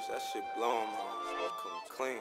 That shit blowin', man. Come clean.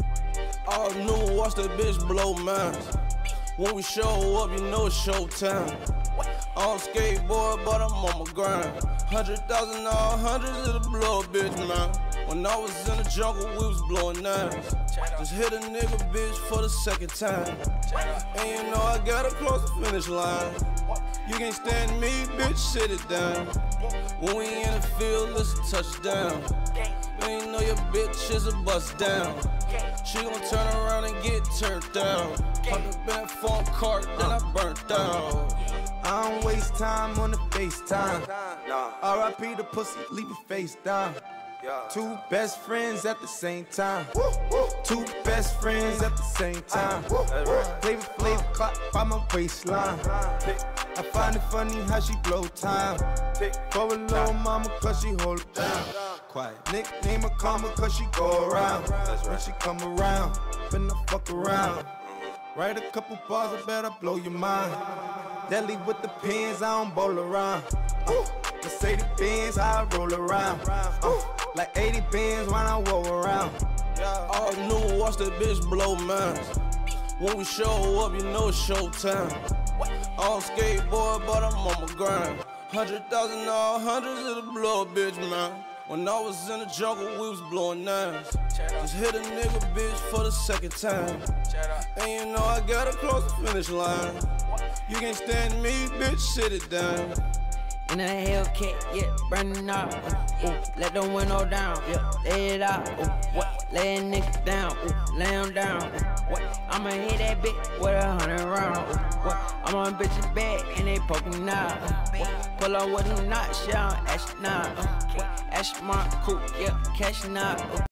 All new, watch that bitch blow minds. When we show up, you know it's showtime. On skateboard, but I'm on my grind. 100,000, all hundreds of the blow, bitch, man. When I was in the jungle, we was blowing nines. Just hit a nigga, bitch, for the second time. And you know I gotta cross the finish line. You can't stand me, bitch, sit it down. When we in the field, it's a touchdown. And you know your bitch is a bust down. She gon' turn around and get turned down. Popped up in that phone cart, then I burnt down. I don't waste time on the FaceTime. R.I.P. the pussy, leave your face down. Two best friends at the same time. Two best friends at the same time. Flavor clock by my waistline. I find it funny how she blow time. For a little mama cause she hold it down. Quiet. Nickname her Karma cause she go around. When she come around, finna fuck around. Write a couple bars, I better blow your mind. Deadly with the pins, I don't bowl around. Mercedes Benz, I roll around. Like 80 bands when I roll around. All new, watch that bitch blow minds. When we show up, you know it's showtime. On skateboard, but I'm on my grind. 100,000, all hundreds of the blow, bitch, man. When I was in the jungle, we was blowing nines. Just hit a nigga, bitch, for the second time. And you know I gotta cross the finish line. You can't stand me, bitch, sit it down. In a Hellcat, yeah, burning out. Let the window down, yeah, lay it out. Lay a nigga down, lay him down. I'ma hit that bitch with 100 rounds. I'm on bitch's back and they poking out. Pull up with them knots, yeah, I'm asking out. Ash my coupe, yeah, cashing out.